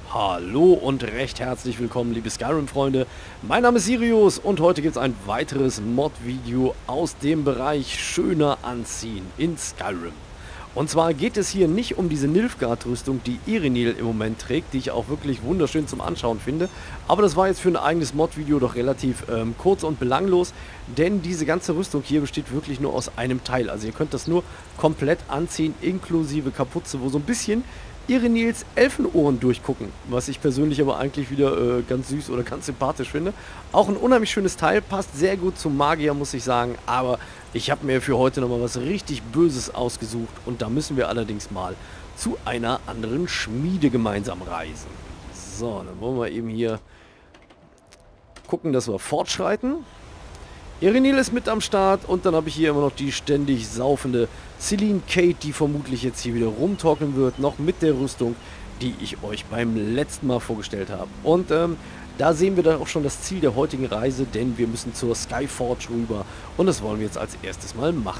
Hallo und recht herzlich willkommen, liebe Skyrim-Freunde. Mein Name ist Sirius und heute gibt es ein weiteres Mod-Video aus dem Bereich schöner anziehen in Skyrim. Und zwar geht es hier nicht um diese Nilfgaard-Rüstung, die Irinil im Moment trägt, die ich auch wirklich wunderschön zum Anschauen finde. Aber das war jetzt für ein eigenes Mod-Video doch relativ kurz und belanglos, denn diese ganze Rüstung hier besteht wirklich nur aus einem Teil. Also ihr könnt das nur komplett anziehen, inklusive Kapuze, wo so ein bisschen Irinils Elfenohren durchgucken, was ich persönlich aber eigentlich wieder ganz süß oder ganz sympathisch finde. Auch ein unheimlich schönes Teil, passt sehr gut zum Magier, muss ich sagen, aber ich habe mir für heute nochmal was richtig Böses ausgesucht und da müssen wir allerdings mal zu einer anderen Schmiede gemeinsam reisen. So, dann wollen wir eben hier gucken, dass wir fortschreiten. Irinil ist mit am Start und dann habe ich hier immer noch die ständig saufende Celine Kate, die vermutlich jetzt hier wieder rumtorkeln wird, noch mit der Rüstung, die ich euch beim letzten Mal vorgestellt habe. Und da sehen wir dann auch schon das Ziel der heutigen Reise, denn wir müssen zur Skyforge rüber und das wollen wir jetzt als erstes mal machen.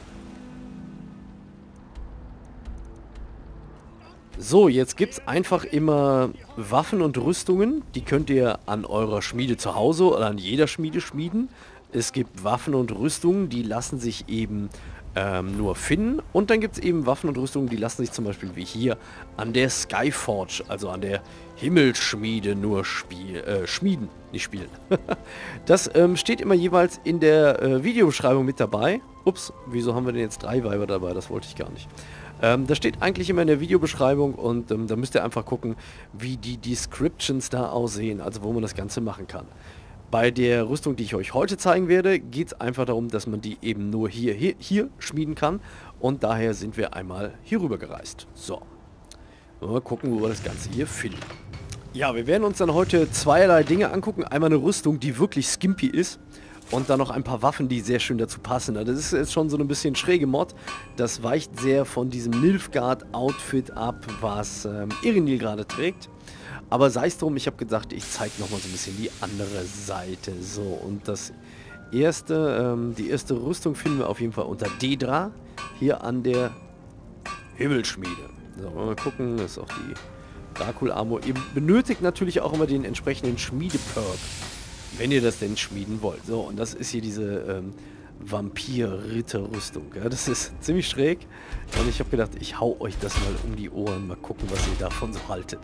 So, jetzt gibt es einfach immer Waffen und Rüstungen, die könnt ihr an eurer Schmiede zu Hause oder an jeder Schmiede schmieden. Es gibt Waffen und Rüstungen, die lassen sich eben nur finden. Und dann gibt es eben Waffen und Rüstungen, die lassen sich zum Beispiel wie hier an der Skyforge, also an der Himmelsschmiede nur schmieden, nicht spielen. Das steht immer jeweils in der Videobeschreibung mit dabei. Ups, wieso haben wir denn jetzt 3 Weiber dabei? Das wollte ich gar nicht. Das steht eigentlich immer in der Videobeschreibung und da müsst ihr einfach gucken, wie die Descriptions da aussehen, also wo man das Ganze machen kann. Bei der Rüstung, die ich euch heute zeigen werde, geht es einfach darum, dass man die eben nur hier schmieden kann. Und daher sind wir einmal hier rüber gereist. So, mal gucken, wo wir das Ganze hier finden. Ja, wir werden uns dann heute zweierlei Dinge angucken. Einmal eine Rüstung, die wirklich skimpy ist. Und dann noch ein paar Waffen, die sehr schön dazu passen. Das ist jetzt schon so ein bisschen schräge Mod. Das weicht sehr von diesem Nilfgaard-Outfit ab, was Irinil gerade trägt. Aber sei es drum, ich habe gedacht, ich zeige nochmal so ein bisschen die andere Seite. So, und die erste Rüstung finden wir auf jeden Fall unter Dedra, hier an der Himmelsschmiede. So, mal gucken, das ist auch die Dracul-Armor. Ihr benötigt natürlich auch immer den entsprechenden Schmiede-Perk, wenn ihr das denn schmieden wollt. So, und das ist hier diese Vampir-Ritter-Rüstung. Ja, das ist ziemlich schräg. Und ich habe gedacht, ich hau euch das mal um die Ohren. Mal gucken, was ihr davon so haltet.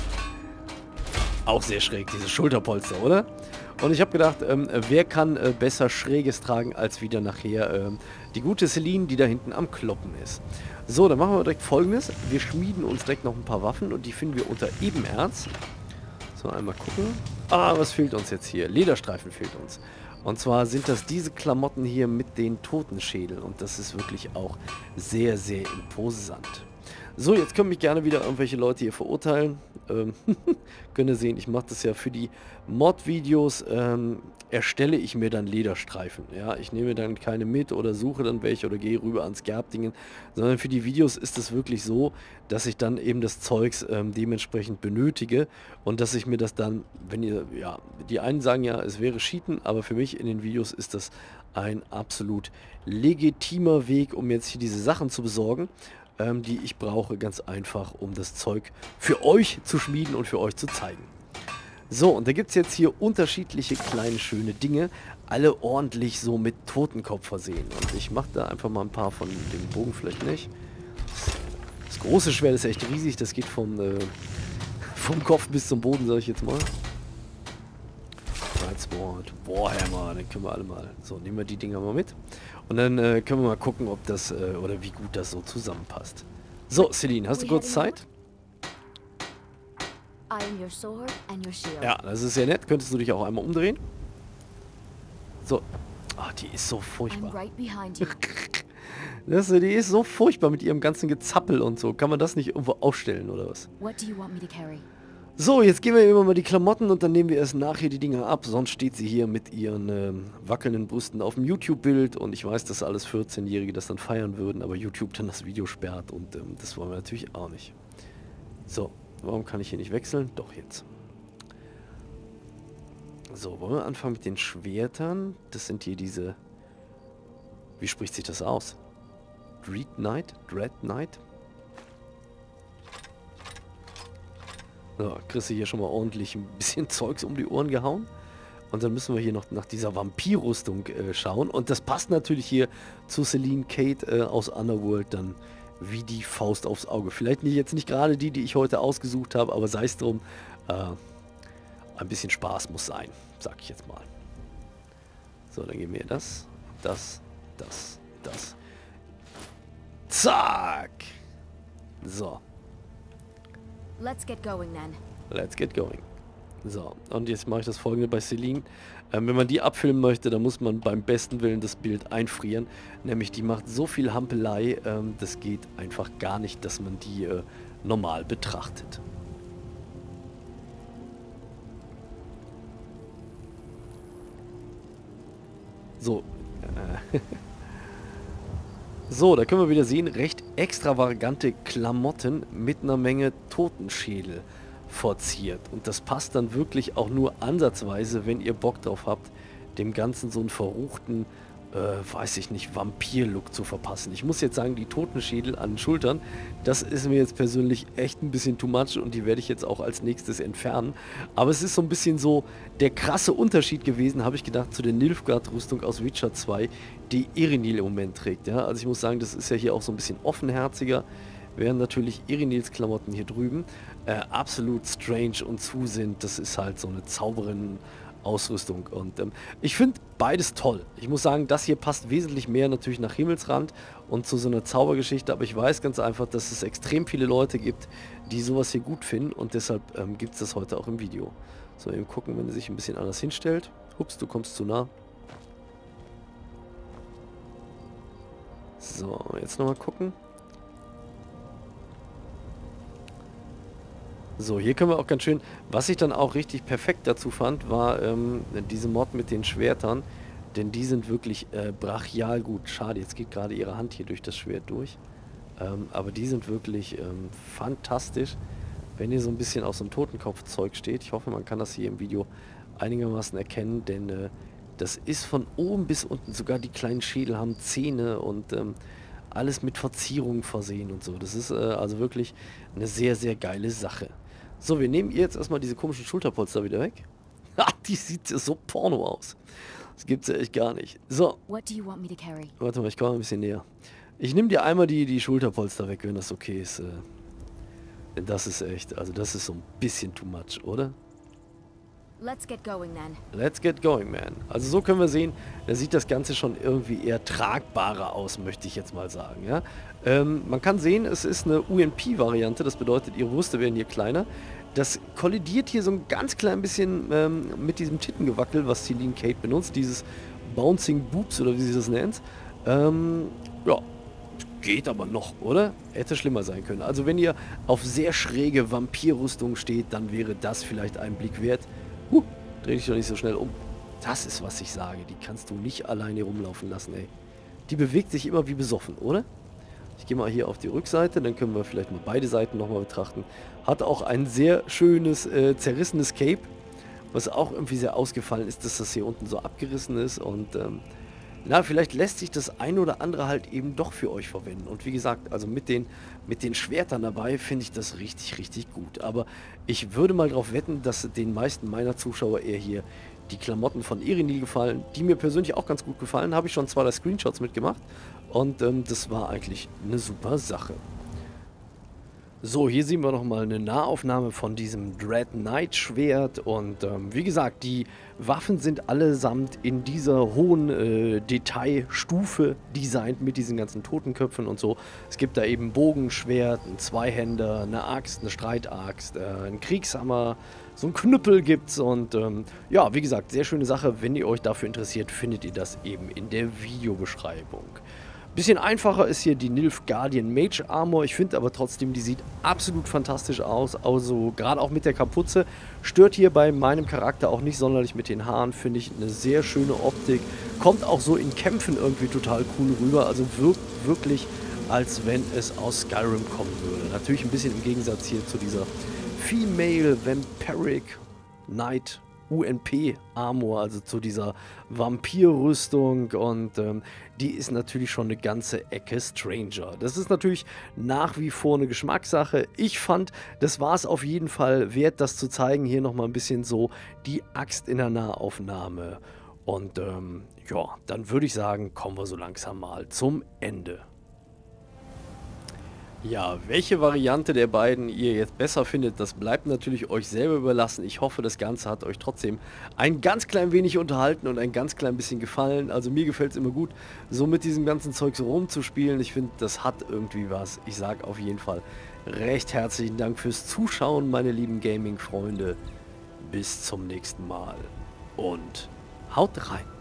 Auch sehr schräg, diese Schulterpolster, oder? Und ich habe gedacht, wer kann besser Schräges tragen, als wieder nachher die gute Celine, die da hinten am Kloppen ist. So, dann machen wir direkt Folgendes. Wir schmieden uns direkt noch ein paar Waffen und die finden wir unter Ebenerz. So, einmal gucken. Ah, was fehlt uns jetzt hier? Lederstreifen fehlt uns. Und zwar sind das diese Klamotten hier mit den Totenschädeln. Und das ist wirklich auch sehr, sehr imposant. So, jetzt können mich gerne wieder irgendwelche Leute hier verurteilen. Könnt ihr sehen, ich mache das ja für die Mod-Videos, erstelle ich mir dann Lederstreifen. Ja, ich nehme dann keine mit oder suche dann welche oder gehe rüber ans Gerbdingen, sondern für die Videos ist es wirklich so, dass ich dann eben das Zeugs dementsprechend benötige und dass ich mir das dann, wenn ihr, ja, die einen sagen ja, es wäre Cheaten, aber für mich in den Videos ist das ein absolut legitimer Weg, um jetzt hier diese Sachen zu besorgen, die ich brauche, ganz einfach, um das Zeug für euch zu schmieden und für euch zu zeigen. So, und da gibt es jetzt hier unterschiedliche kleine schöne Dinge, alle ordentlich so mit Totenkopf versehen. Und ich mache da einfach mal ein paar von dem Bogen, vielleicht nicht. Das große Schwert ist echt riesig, das geht vom Kopf bis zum Boden, sage ich jetzt mal. Schwarzwort, Warhammer, den können wir alle mal. So, nehmen wir die Dinger mal mit. Und dann können wir mal gucken, ob das, oder wie gut das so zusammenpasst. So, Celine, hast du kurz Zeit? Ja, das ist sehr nett. Könntest du dich auch einmal umdrehen? So. Ah, die ist so furchtbar. Die ist so furchtbar mit ihrem ganzen Gezappel und so. Kann man das nicht irgendwo aufstellen, oder was? So, jetzt gehen wir immer mal die Klamotten und dann nehmen wir erst nachher die Dinger ab. Sonst steht sie hier mit ihren wackelnden Brüsten auf dem YouTube-Bild. Und ich weiß, dass alles 14-Jährige das dann feiern würden, aber YouTube dann das Video sperrt. Und das wollen wir natürlich auch nicht. So, warum kann ich hier nicht wechseln? Doch, jetzt. So, wollen wir anfangen mit den Schwertern? Das sind hier diese... Wie spricht sich das aus? Dread Knight? Dread Knight? So, kriegst du hier schon mal ordentlich ein bisschen Zeugs um die Ohren gehauen. Und dann müssen wir hier noch nach dieser Vampir-Rüstung schauen. Und das passt natürlich hier zu Celine Kate aus Underworld dann wie die Faust aufs Auge. Vielleicht jetzt nicht gerade die ich heute ausgesucht habe, aber sei es drum. Ein bisschen Spaß muss sein, sag ich jetzt mal. So, dann geben wir das. Zack! So. Let's get going then. Let's get going. So, und jetzt mache ich das folgende bei Celine. Wenn man die abfilmen möchte, dann muss man beim besten Willen das Bild einfrieren. Nämlich die macht so viel Hampelei, das geht einfach gar nicht, dass man die normal betrachtet. So. So, da können wir wieder sehen, recht extravagante Klamotten mit einer Menge Totenschädel verziert. Und das passt dann wirklich auch nur ansatzweise, wenn ihr Bock drauf habt, dem Ganzen so einen verruchten, weiß ich nicht, Vampir-Look zu verpassen. Ich muss jetzt sagen, die Totenschädel an den Schultern, das ist mir jetzt persönlich echt ein bisschen too much und die werde ich jetzt auch als nächstes entfernen. Aber es ist so ein bisschen so der krasse Unterschied gewesen, habe ich gedacht, zu der Nilfgaard-Rüstung aus Witcher 2, die Irinil im Moment trägt. Ja? Also ich muss sagen, das ist ja hier auch so ein bisschen offenherziger, während natürlich Irinils Klamotten hier drüben absolut strange und zu sind. Das ist halt so eine Zauberin-Ausrüstung. Und ich finde beides toll. Ich muss sagen, das hier passt wesentlich mehr natürlich nach Himmelsrand und zu so einer Zaubergeschichte. Aber ich weiß ganz einfach, dass es extrem viele Leute gibt, die sowas hier gut finden. Und deshalb gibt es das heute auch im Video. So, eben gucken, wenn er sich ein bisschen anders hinstellt. Ups, du kommst zu nah. So, jetzt nochmal gucken. So, hier können wir auch ganz schön, was ich dann auch richtig perfekt dazu fand, war diese Mod mit den Schwertern, denn die sind wirklich brachial gut. Schade, jetzt geht gerade ihre Hand hier durch das Schwert durch, aber die sind wirklich fantastisch, wenn ihr so ein bisschen auf so einem Totenkopfzeug steht. Ich hoffe, man kann das hier im Video einigermaßen erkennen, denn das ist von oben bis unten, sogar die kleinen Schädel haben Zähne und alles mit Verzierungen versehen und so. Das ist also wirklich eine sehr, sehr geile Sache. So, wir nehmen ihr jetzt erstmal diese komischen Schulterpolster wieder weg. Ha, die sieht so porno aus. Das gibt's ja echt gar nicht. So. What do you want me to carry? Warte mal, ich komme ein bisschen näher. Ich nehme dir einmal die Schulterpolster weg, wenn das okay ist. Denn das ist echt, also das ist so ein bisschen too much, oder? Let's get going then. Let's get going, man. Also so können wir sehen, da sieht das Ganze schon irgendwie eher tragbarer aus, möchte ich jetzt mal sagen. Ja? Man kann sehen, es ist eine UNP-Variante, das bedeutet, ihre Brüste werden hier kleiner. Das kollidiert hier so ein ganz klein bisschen mit diesem Tittengewackel, was Celine Kate benutzt, dieses Bouncing Boobs oder wie sie das nennt. Ja, geht aber noch, oder? Hätte schlimmer sein können. Also wenn ihr auf sehr schräge Vampirrüstung steht, dann wäre das vielleicht einen Blick wert. Dreh dich doch nicht so schnell um. Das ist, was ich sage. Die kannst du nicht alleine rumlaufen lassen, ey. Die bewegt sich immer wie besoffen, oder? Ich gehe mal hier auf die Rückseite, dann können wir vielleicht mal beide Seiten nochmal betrachten. Hat auch ein sehr schönes, zerrissenes Cape, was auch irgendwie sehr ausgefallen ist, dass das hier unten so abgerissen ist und na, vielleicht lässt sich das ein oder andere halt eben doch für euch verwenden. Und wie gesagt, also mit den Schwertern dabei finde ich das richtig, richtig gut. Aber ich würde mal darauf wetten, dass den meisten meiner Zuschauer eher hier die Klamotten von Irinil gefallen, die mir persönlich auch ganz gut gefallen. Habe ich schon 2, 3 Screenshots mitgemacht und das war eigentlich eine super Sache. So, hier sehen wir nochmal eine Nahaufnahme von diesem Dread Knight Schwert und wie gesagt, die Waffen sind allesamt in dieser hohen Detailstufe designt mit diesen ganzen Totenköpfen und so. Es gibt da eben Bogenschwert, ein Zweihänder, eine Axt, eine Streitaxt, einen Kriegshammer, so ein Knüppel gibt's und ja, wie gesagt, sehr schöne Sache. Wenn ihr euch dafür interessiert, findet ihr das eben in der Videobeschreibung. Bisschen einfacher ist hier die Nilfgaardian Mage Armor. Ich finde aber trotzdem, die sieht absolut fantastisch aus. Also gerade auch mit der Kapuze. Stört hier bei meinem Charakter auch nicht sonderlich mit den Haaren. Finde ich eine sehr schöne Optik. Kommt auch so in Kämpfen irgendwie total cool rüber. Also wirkt wirklich, als wenn es aus Skyrim kommen würde. Natürlich ein bisschen im Gegensatz hier zu dieser Female Vampiric Knight UNP-Armor, also zu dieser Vampir-Rüstung, und die ist natürlich schon eine ganze Ecke Stranger. Das ist natürlich nach wie vor eine Geschmackssache. Ich fand, das war es auf jeden Fall wert, das zu zeigen. Hier nochmal ein bisschen so die Axt in der Nahaufnahme. Und ja, dann würde ich sagen, kommen wir so langsam mal zum Ende. Ja, welche Variante der beiden ihr jetzt besser findet, das bleibt natürlich euch selber überlassen. Ich hoffe, das Ganze hat euch trotzdem ein ganz klein wenig unterhalten und ein ganz klein bisschen gefallen. Also mir gefällt es immer gut, so mit diesem ganzen Zeug so rumzuspielen. Ich finde, das hat irgendwie was. Ich sage auf jeden Fall recht herzlichen Dank fürs Zuschauen, meine lieben Gaming-Freunde. Bis zum nächsten Mal und haut rein.